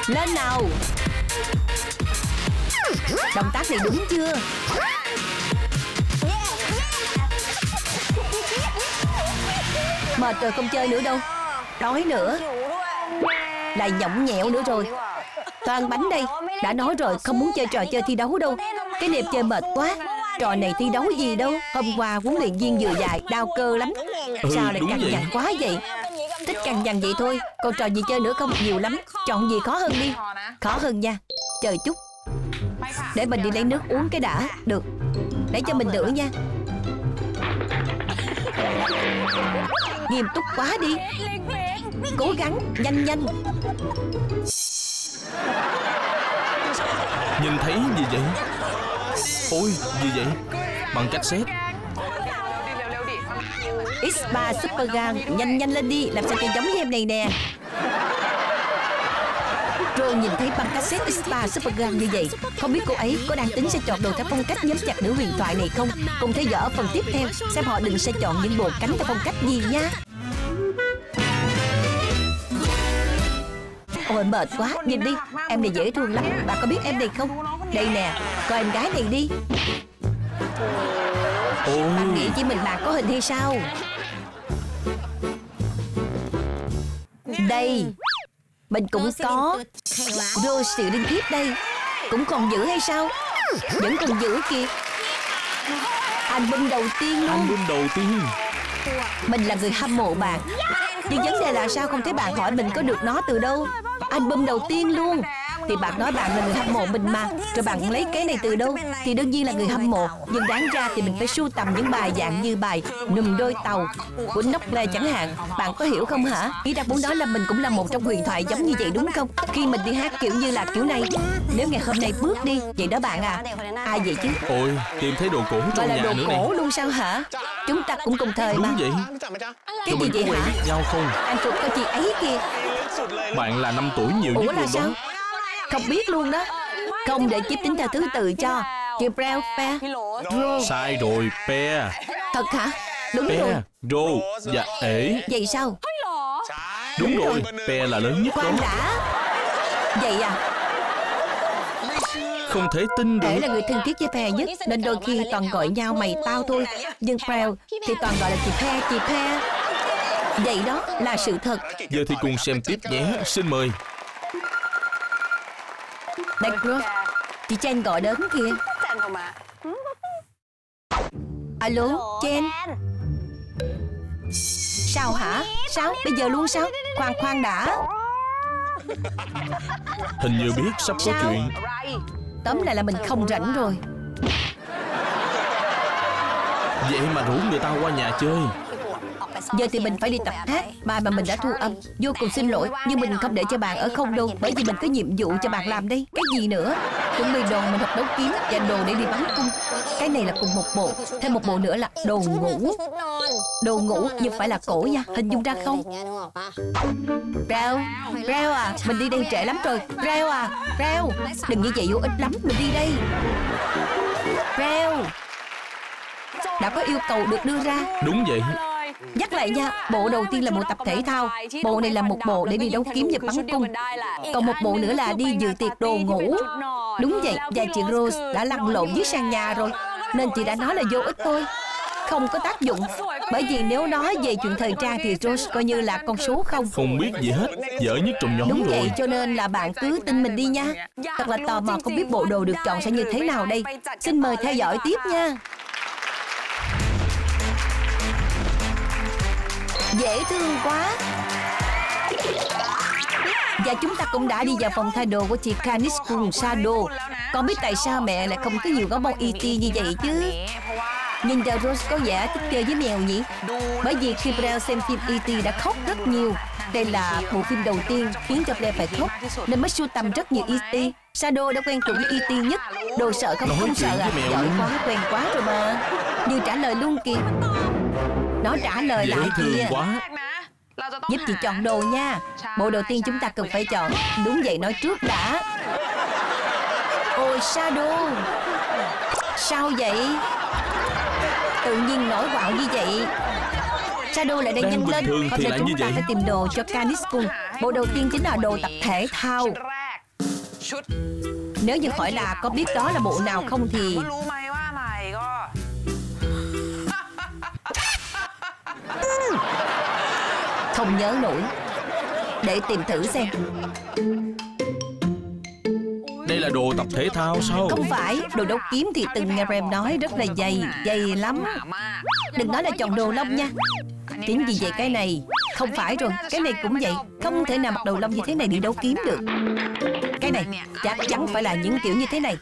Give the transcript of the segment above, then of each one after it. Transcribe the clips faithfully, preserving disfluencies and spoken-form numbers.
Lên nào. Động tác này đúng chưa? Mệt rồi không chơi nữa đâu. Đói nữa. Lại nhõng nhẽo nữa rồi. Toàn bánh đây. Đã nói rồi không muốn chơi trò chơi thi đấu đâu. Cái nệp chơi mệt quá. Trò này thi đấu gì đâu. Hôm qua huấn luyện viên vừa dài đau cơ lắm. Ừ, sao lại cằn nhằn quá vậy? Thích cằn nhằn vậy thôi. Còn trò gì chơi nữa không? Nhiều lắm. Chọn gì khó hơn đi. Khó hơn nha. Chờ chút. Để mình đi lấy nước uống cái đã. Được. Để cho mình nữa nha. Nghiêm túc quá đi. Cố gắng. Nhanh nhanh. Nhìn thấy gì vậy? Ôi, gì vậy? Bằng cassette. ích ba Super Gang. Nhanh nhanh lên đi. Làm sao cho giống với em này nè. Rô nhìn thấy băng cassette ích ba Super Gang như vậy, không biết cô ấy có đang tính sẽ chọn đồ theo phong cách nhóm chặt nữ huyền thoại này không? Cùng theo dõi ở phần tiếp theo xem họ định sẽ chọn những bộ cánh theo phong cách gì nha. Ôi mệt quá, nhìn đi. Em này dễ thương lắm. Bà có biết em này không? Đây nè, coi em gái này đi. Ôi. Bạn nghĩ chỉ mình bạn có hình hay sao? Đây, mình cũng có. Rô sự liên tiếp đây. Cũng còn giữ hay sao? Vẫn còn giữ kìa. Album đầu tiên luôn. Album đầu tiên. Mình là người hâm mộ bạn. Nhưng vấn đề là sao không thấy bạn hỏi mình có được nó từ đâu. Album đầu tiên luôn. Thì bạn nói bạn là người hâm mộ mình mà. Rồi bạn lấy cái này từ đâu? Thì đương nhiên là người hâm mộ. Nhưng đáng ra thì mình phải sưu tầm những bài dạng như bài Nùm đôi tàu của Nóc Lê chẳng hạn. Bạn có hiểu không hả? Ý đang muốn nói là mình cũng là một trong huyền thoại giống như vậy đúng không? Khi mình đi hát kiểu như là kiểu này. Nếu ngày hôm nay bước đi. Vậy đó bạn à. Ai vậy chứ? Ôi, tìm thấy đồ cổ trong là nhà đồ nữa cổ này. Luôn sao hả? Chúng ta cũng cùng thời mà. Đúng vậy. Cái gì vậy quen hả? biết nhau không? Anh phục có chị ấy kìa. Bạn là năm tuổi nhiều Ủa nhất là luôn sao? đó. Không biết luôn đó. Không để chip tính theo thứ tự cho. Chị Brown Fair Rô. Sai rồi, pe. Thật hả? Đúng Pe, rồi. rô và ể. Vậy sao? Đúng rồi, pe là lớn nhất đó. Khoan đã. Vậy à? Không thể tin được. Ể là người thân thiết với Pe nhất, nên đôi khi toàn gọi nhau mày tao thôi. Nhưng Brown thì toàn gọi là chị Pe, chị Pe. Vậy đó là sự thật. Giờ thì cùng xem tiếp nhé. Xin mời. Đây Rô, chị Chen gọi đến kìa. Alo, Chen. Sao hả? Sao? Bây giờ luôn sao? Khoan khoan đã. Hình như biết sắp có Sao? chuyện. Tóm lại là mình không rảnh rồi. Vậy mà rủ người ta qua nhà chơi. Giờ thì mình phải đi tập hát bài mà mình đã thu âm. Vô cùng xin lỗi, nhưng mình không để cho bạn ở không đâu. Bởi vì mình có nhiệm vụ cho bạn làm đây. Cái gì nữa? Chuẩn bị đồ mình học đấu kiếm và đồ để đi bắn cung. Cái này là cùng một bộ. Thêm một bộ nữa là đồ ngủ. Đồ ngủ nhưng phải là cổ nha. Hình dung ra không? Rao, Rao à, mình đi đây trễ lắm rồi. Rao à, Rao, đừng như vậy vô ích lắm. Mình đi đây. Rao, đã có yêu cầu được đưa ra. Đúng vậy. Nhắc lại nha, bộ đầu tiên là một tập thể thao. Bộ này là một bộ để đi đấu kiếm và bắn cung. Còn một bộ nữa là đi dự tiệc đồ ngủ. Đúng vậy, và chị Rose đã lăn lộn dưới sàn nhà rồi. Nên chị đã nói là vô ích thôi. Không có tác dụng. Bởi vì nếu nói về chuyện thời trang thì Rose coi như là con số không. Không biết gì hết. Dở nhất trong nhóm Đúng rồi. vậy, cho nên là bạn cứ tin mình đi nha. Thật là tò mò không biết bộ đồ được chọn sẽ như thế nào đây. Xin mời theo dõi tiếp nha. Dễ thương quá. Và chúng ta cũng đã đi vào phòng thay đồ của chị Candice cùng Shadow. Con biết tại sao mẹ lại không có nhiều gấu bông e tê như vậy chứ? Nhìn vào Rose có vẻ thích chơi với mèo nhỉ? Bởi vì khi Blair xem phim e tê đã khóc rất nhiều. Đây là bộ phim đầu tiên khiến cho Blair phải khóc, nên mới sưu tầm rất nhiều e tê. Shadow đã quen thuộc với e tê nhất. Đồ sợ không? Nói Không sợ à? chuyện với mèo Giỏi luôn. quá, quen quá rồi mà. Như trả lời luôn kìa. Nó trả lời Dễ lại thương kìa. quá. Giúp chị chọn đồ nha. Bộ đầu tiên chúng ta cần phải chọn. Đúng vậy, nói trước đã. Ôi Shadow, sao vậy? Tự nhiên nổi quạo như vậy. Shadow lại đang Đang nhanh bình lên. thường Hôm thì nay lại chúng như ta vậy. phải tìm đồ cho Candice cùng. Bộ đầu tiên chính là đồ tập thể thao. Nếu như hỏi là có biết đó là bộ nào không thì không nhớ nổi. Để tìm thử xem. Đây là đồ tập thể thao sao? Không phải, đồ đấu kiếm thì từng nghe Rem nói rất là dày, dày lắm. Đừng nói là chọn đồ lông nha. Tiếng gì vậy cái này? Không phải rồi, cái này cũng vậy. Không thể nào mặc đồ lông như thế này đi đấu kiếm được. Cái này chắc chắn phải là những kiểu như thế này.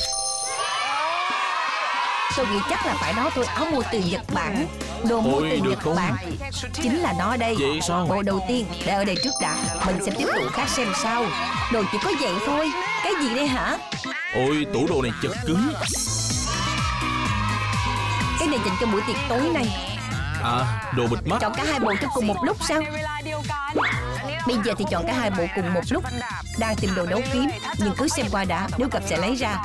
Tôi nghĩ chắc là phải đó thôi. Áo mua từ Nhật Bản. Đồ mua Ôi, từ được Nhật không? Bản. Chính là nó đây. Vậy sao? Bộ đầu tiên để ở đây trước đã. Mình sẽ tiếp tục khác xem sau. Đồ chỉ có vậy thôi. Cái gì đây hả? Ôi, tủ đồ này chật cứng. Cái này dành cho buổi tiệc tối này. À, đồ bịt mắt. Chọn cả hai bộ trong cùng một lúc sao? Bây giờ thì chọn cả hai bộ cùng một lúc. Đang tìm đồ đấu kiếm, nhưng cứ xem qua đã. Nếu gặp sẽ lấy ra.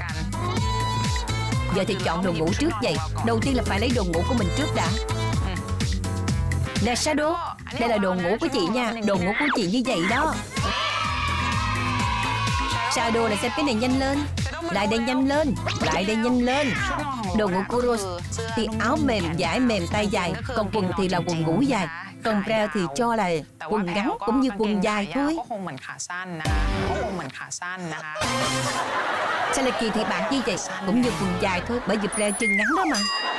Giờ thì chọn đồ ngủ trước vậy. Đầu tiên là phải lấy đồ ngủ của mình trước đã. Nè Shadow, đây là đồ ngủ của chị nha. Đồ ngủ của chị như vậy đó. Shadow lại xem cái này nhanh lên. Lại đây nhanh lên. Lại đây nhanh lên. Đồ ngủ của Rose thì áo mềm vải mềm tay dài. Còn quần thì là quần ngủ dài. Còn Reo thì cho là quần ngắn cũng như quần dài thôi. Sao lại kỳ thị bạn như vậy? Cũng như quần dài thôi. Bởi vì Reo chân ngắn đó mà.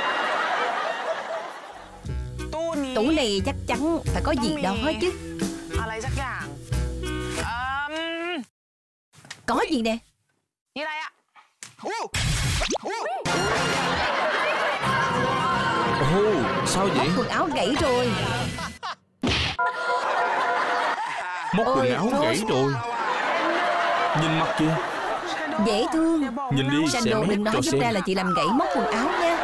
Tủ này chắc chắn phải có gì đó chứ. Có gì nè? Ồ, sao vậy? Móc quần áo gãy rồi. Móc Ôi, quần áo Rose. gãy rồi. Nhìn mặt kia. Dễ thương. Nhìn đi, sẽ Shadow mép đừng nói cho giúp xem. ra là chị làm gãy móc quần áo nha.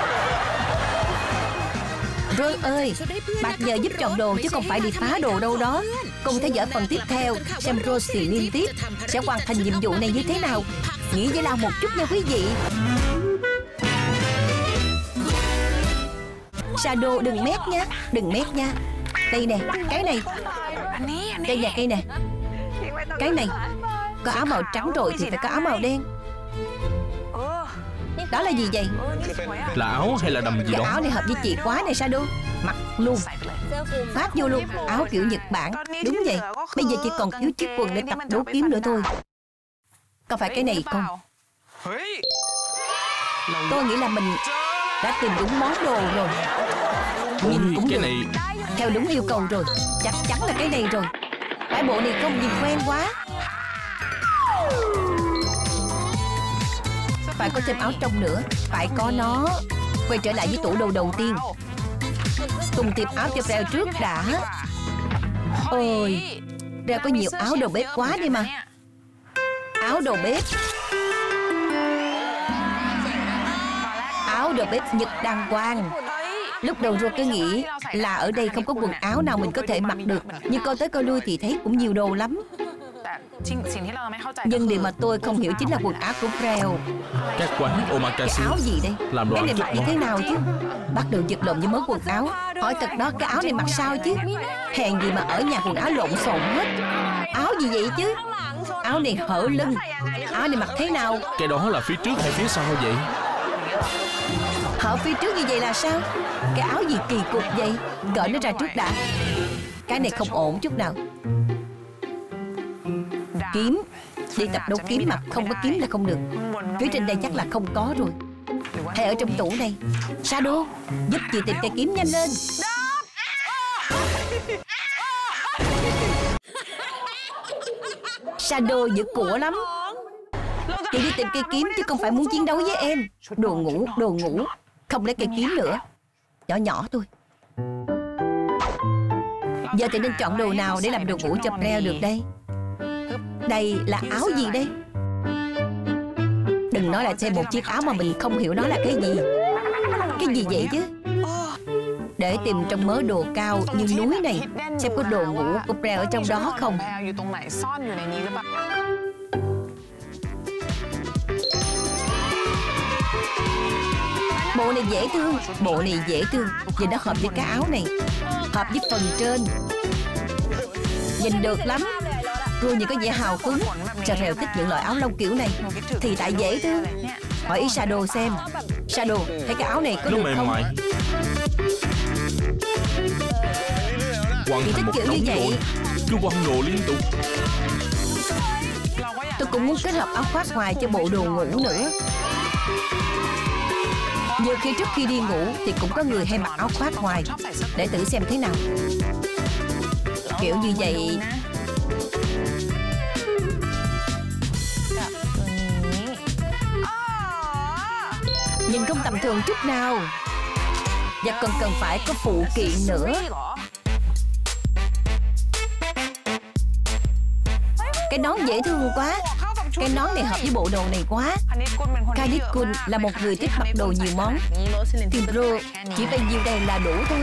Rose ơi, bạn nhờ giúp chọn đồ chứ không phải đi phá đồ đâu đó. Cùng theo dõi phần tiếp theo xem Rose thì liên tiếp sẽ hoàn thành nhiệm vụ này như thế nào. Nghĩ với Lao một chút nha quý vị. Shadow đừng mét nha. Đừng mét nha. Đây nè, cái này. Đây nè, cây nè. Cái này. Có áo màu trắng rồi thì phải có áo màu đen. Đó là gì vậy? Là áo hay là đầm gì Cái đó? áo này hợp với chị quá này Shadow. Mặc luôn. Phát vô luôn. Áo kiểu Nhật Bản. Đúng vậy. Bây giờ chỉ còn thiếu chiếc quần để tập đấu kiếm nữa thôi. Có phải cái này không? Tôi nghĩ là mình đã tìm đúng món đồ rồi. Nhìn Ôi, cũng cái được. này. Theo đúng yêu cầu rồi. Chắc chắn là cái này rồi. Cái bộ này không nhìn quen quá. Phải có thêm áo trong nữa. Phải có nó. Quay trở lại với tủ đồ đầu tiên. Cùng tìm áo cho Reo trước đã. Ôi, Reo có nhiều áo đồ bếp quá đi mà. Áo đồ bếp. Áo đồ bếp Nhật đàng hoàng. Lúc đầu Reo cứ nghĩ là ở đây không có quần áo nào mình có thể mặc được. Nhưng coi tới coi lui thì thấy cũng nhiều đồ lắm. Nhưng điều mà tôi không hiểu chính là quần áo của Reo. Các quán Cái omakase áo gì đây? làm Cái đồ này rất mặc như ngon. thế nào chứ? Bắt đầu giật lộn với mớ quần áo. Hỏi thật đó, cái áo này mặc sao chứ? Hèn gì mà ở nhà quần áo lộn xộn hết. Áo gì vậy chứ? Áo này hở lưng. Áo này mặc thế nào? Cái đó là phía trước hay phía sau vậy? Hở phía trước như vậy là sao? Cái áo gì kỳ cục vậy? Gỡ nó ra trước đã. Cái này không ổn chút nào. Kiếm. Đi tập đấu kiếm mà không có kiếm là không được. Phía trên đây chắc là không có rồi. Hay ở trong tủ này. Shadow, giúp chị tìm cây kiếm nhanh lên. Shadow giữ của lắm. Chị đi tìm cây kiếm chứ không phải muốn chiến đấu với em. Đồ ngủ, đồ ngủ. Không lấy cây kiếm nữa. Nhỏ nhỏ thôi. Giờ thì nên chọn đồ nào để làm đồ ngủ cho Reo được đây? Đây là áo gì đây? Đừng nói lại thêm một chiếc áo mà mình không hiểu nó là cái gì. Cái gì vậy chứ? Để tìm trong mớ đồ cao như núi này, xem có đồ ngủ của Reo ở trong đó không. Bộ này dễ thương. Bộ này dễ thương. Nhìn nó hợp với cái áo này. Hợp với phần trên. Nhìn được lắm. Rô nhìn có vẻ hào hứng. Shadow thích những loại áo lông kiểu này thì tại dễ thương. Hỏi ý Shadow xem. Shadow, thấy cái áo này có Nó được mềm không? mại, quăng Chị thành thích một kiểu đống như vậy. nồi, cứ quăng đồ liên tục. Tôi cũng muốn kết hợp áo khoác ngoài cho bộ đồ ngủ nữa. Nhiều khi trước khi đi ngủ thì cũng có người hay mặc áo khoác ngoài. Để thử xem thế nào. Kiểu như vậy. Nhìn không tầm thường chút nào. Và còn cần phải có phụ kiện nữa. Cái nón dễ thương quá. Cái nón này hợp với bộ đồ này quá. Khalid Kun là một người thích mặc đồ nhiều món. Thì bro, chỉ phải nhiêu đây là đủ thôi.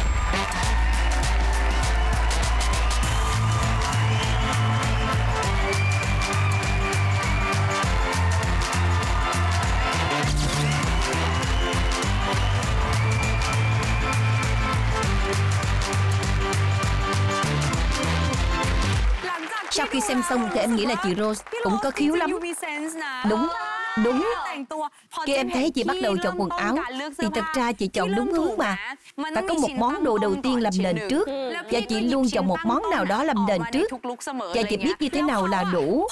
Sau khi xem xong thì em nghĩ là chị Rose cũng có khiếu lắm. Đúng, đúng. Khi em thấy chị bắt đầu chọn quần áo thì thật ra chị chọn đúng hướng mà. Phải có một món đồ đầu tiên làm nền trước. Và chị luôn chọn một món nào đó làm nền trước. Và chị biết như thế nào là đủ.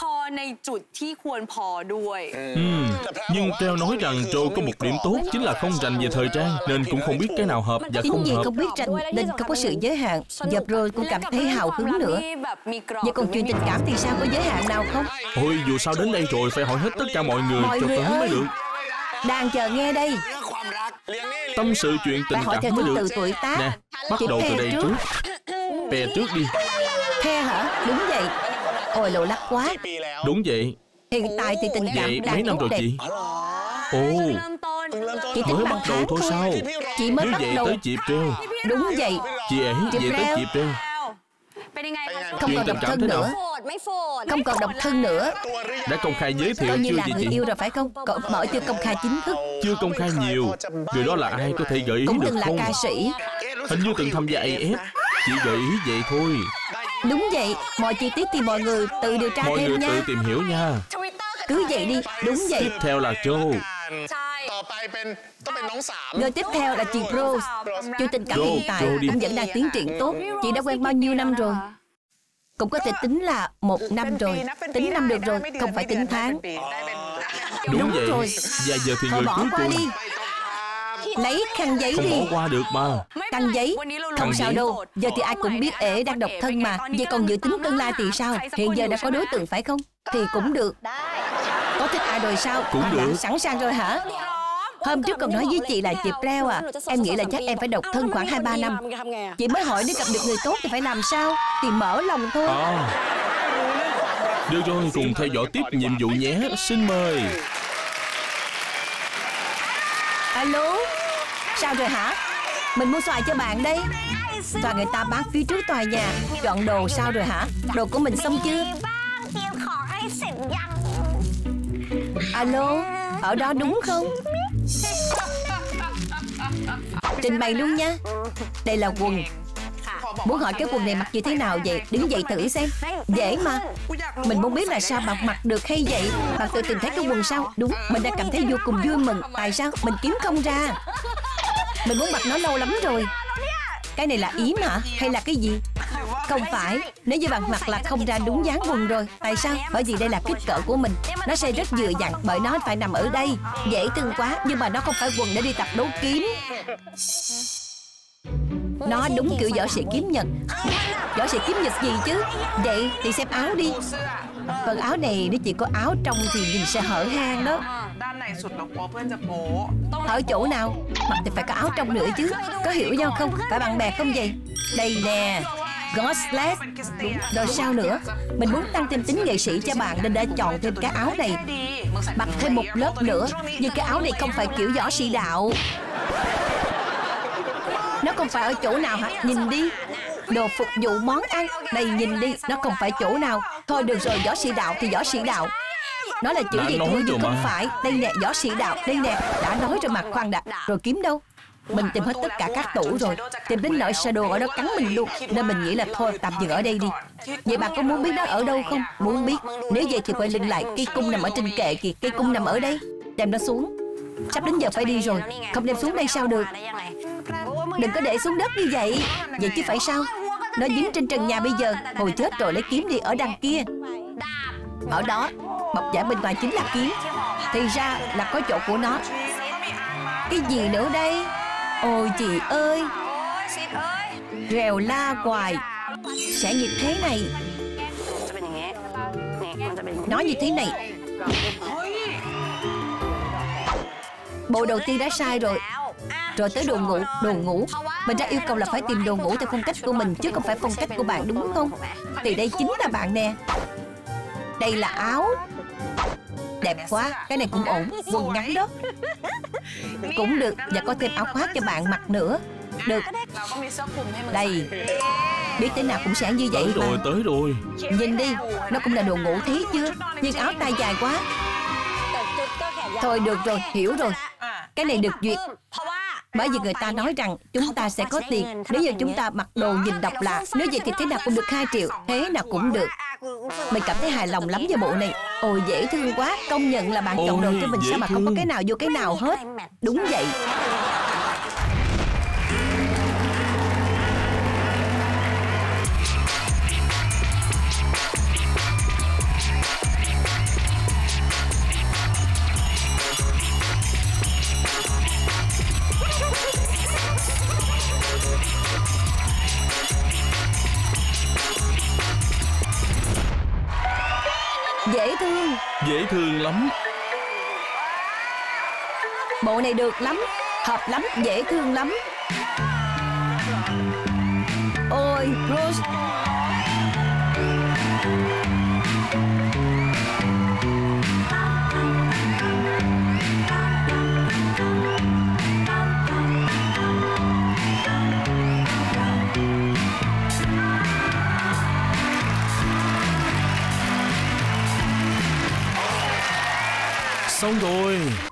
uhm, Nhưng Treo nói rằng Joe có một điểm tốt chính là không rành về thời trang, nên cũng không biết cái nào hợp và Chính không vì hợp. không biết rành nên không có sự giới hạn. Và rồi cũng cảm thấy hào hứng nữa. Vậy còn chuyện tình cảm thì sao, có giới hạn nào không? Ôi, dù sao đến đây rồi phải hỏi hết tất cả mọi người Mọi cho người tới ơi, mới được. đang chờ nghe đây. Tâm sự chuyện tình Phải hỏi cảm theo mới thứ được. tự tuổi tác. Nè, bắt Chị đầu từ Phe đây trước. trước. Pè trước đi. The hả? Đúng vậy. Ôi lộ lắc quá. Đúng vậy. Hiện tại thì tình cảm Vậy mấy đang năm tốt rồi đẹp. chị? Ồ, Chị tính mới bằng bắt đầu tháng thôi sao? Chị mới Nếu bắt vậy đầu. tới chị Treo. Đúng vậy. Chị ấy Chị về tới Treo. chị Treo. Không Chuyện còn tình độc cảm thân thế nào? nữa. Không còn độc thân nữa. Đã công khai giới thiệu Coi như chưa là vậy người chị? yêu rồi phải không? Cậu mở chưa công khai chính thức. Chưa công khai nhiều. Người đó là ai có thể gợi ý Cũng được từng là không? ca sĩ. Hình như từng tham gia a ép. Chỉ gợi ý vậy thôi. Đúng vậy. Mọi chi tiết thì mọi người tự điều tra Mọi thêm người nha. tự tìm hiểu nha. Cứ vậy đi. Đúng vậy. Tiếp theo là Joe. Người tiếp theo là chị Rose. Chuyện tình cảm Joe, hiện tại Joe đi. cũng vẫn đang tiến triển tốt. Chị đã quen bao nhiêu năm rồi? Cũng có thể tính là một năm rồi. Tính năm được rồi, không phải tính tháng. Đúng, Đúng vậy. rồi. Và giờ thì Thôi người bỏ cuối qua cùng. đi. Lấy khăn giấy Không đi. bỏ qua được mà. Khăn giấy. Khăn Không sao giấy. đâu. Giờ thì ai cũng biết ể đang độc thân mà. Vậy còn dự tính tương lai thì sao? Hiện giờ đã có đối tượng phải không? Thì cũng được. Có thích ai rồi sao? Cũng Đã được. sẵn sàng rồi hả? Hôm trước còn nói với chị là chị Preo à, em nghĩ là chắc em phải độc thân khoảng hai ba năm. Chị mới hỏi nếu gặp được người tốt thì phải làm sao? Thì mở lòng thôi. À. Được rồi, cùng theo dõi tiếp nhiệm vụ nhé. Xin mời. Alo, sao rồi hả? Mình mua xoài cho bạn đây. Xoài người ta bán phía trước tòa nhà. Chọn đồ sao rồi hả? Đồ của mình xong chưa? Alo, ở đó đúng không? Trình bày luôn nha. Đây là quần. Muốn hỏi cái quần này mặc như thế nào vậy? Đứng dậy thử xem. Dễ mà. Mình muốn biết là sao bạn mặc được hay vậy? Bạn tự tìm thấy cái quần sao? Đúng, mình đã cảm thấy vô cùng vui mừng. Tại sao? Mình kiếm không ra. Mình muốn mặc nó lâu lắm rồi. Cái này là yếm hả? Hay là cái gì? Không phải. Nếu như bạn mặc là không ra đúng dáng quần rồi. Tại sao? Bởi vì đây là kích cỡ của mình. Nó sẽ rất vừa vặn bởi nó phải nằm ở đây. Dễ thương quá. Nhưng mà nó không phải quần để đi tập đấu kiếm. Nó đúng kiểu võ sĩ kiếm nhật. Võ sĩ kiếm nhật gì chứ? Vậy thì xem áo đi. Còn áo này nếu chỉ có áo trong thì nhìn sẽ hở hang đó. Ở chỗ nào? Mặc thì phải có áo trong nữa chứ. Có hiểu nhau không? Phải bạn bè không vậy? Đây nè, Godsless. Rồi sao nữa? Mình muốn tăng thêm tính nghệ sĩ cho bạn nên đã chọn thêm cái áo này. Mặc thêm một lớp nữa. Nhưng cái áo này không phải kiểu võ sĩ đạo. Nó không phải ở chỗ nào hả? Nhìn đi. Đồ phục vụ món ăn. Đây nhìn đi. Nó không phải chỗ nào. Thôi được rồi, võ sĩ đạo thì võ sĩ đạo. Nó là chữ Đã gì nói thôi rồi nhưng không mà. phải. Đây nè, võ sĩ đạo. Đây nè, đã nói rồi mà. Khoan đã. Rồi kiếm đâu? Mình tìm hết tất cả các tủ rồi, tìm đến nỗi Shadow ở đó cắn mình luôn. Nên mình nghĩ là thôi tạm dừng ở đây đi. Vậy bà có muốn biết nó ở đâu không? Muốn biết. Nếu vậy thì quay lưng lại. Cây cung nằm ở trên kệ kìa. Cây cung nằm ở đây. Đem nó xuống. Sắp đến giờ phải đi rồi. Không đem xuống đây sao được? Đừng có để xuống đất như vậy. Vậy chứ phải sao? Nó dính trên trần nhà bây giờ. Hồi chết rồi, lấy kiếm đi. Ở đằng kia. Ở đó. Bọc vải bên ngoài chính là kiếm. Thì ra là có chỗ của nó. Cái gì nữa đây? Ôi chị ơi, rèo la hoài. Sẽ như thế này. Nói như thế này. Bộ đầu tiên đã sai rồi. Rồi tới đồ ngủ. Đồ ngủ. Mình ra yêu cầu là phải tìm đồ ngủ theo phong cách của mình, chứ không phải phong cách của bạn, đúng không? Thì đây chính là bạn nè. Đây là áo. Đẹp quá. Cái này cũng ổn. Quần ngắn đó. Cũng được. Và có thêm áo khoác cho bạn mặc nữa. Được. Đây. Biết thế nào cũng sẽ như vậy tới mà. rồi, tới rồi. Nhìn đi. Nó cũng là đồ ngủ thấy chưa? Nhưng áo tay dài quá. Thôi được rồi, hiểu rồi. Cái này được duyệt. Bởi vì người ta nói rằng chúng ta sẽ có tiền nếu như chúng ta mặc đồ nhìn độc lạ. Nếu vậy thì thế nào cũng được hai triệu. Thế nào cũng được. Mình cảm thấy hài lòng lắm với bộ này. Ôi dễ thương quá. Công nhận là bạn Ôi, chọn đồ cho mình. dễ Sao mà không có thương. cái nào vô cái nào hết. Đúng vậy. Dễ thương. Dễ thương lắm. Bộ này được lắm. Hợp lắm, dễ thương lắm. Ôi Rose. Xong rồi.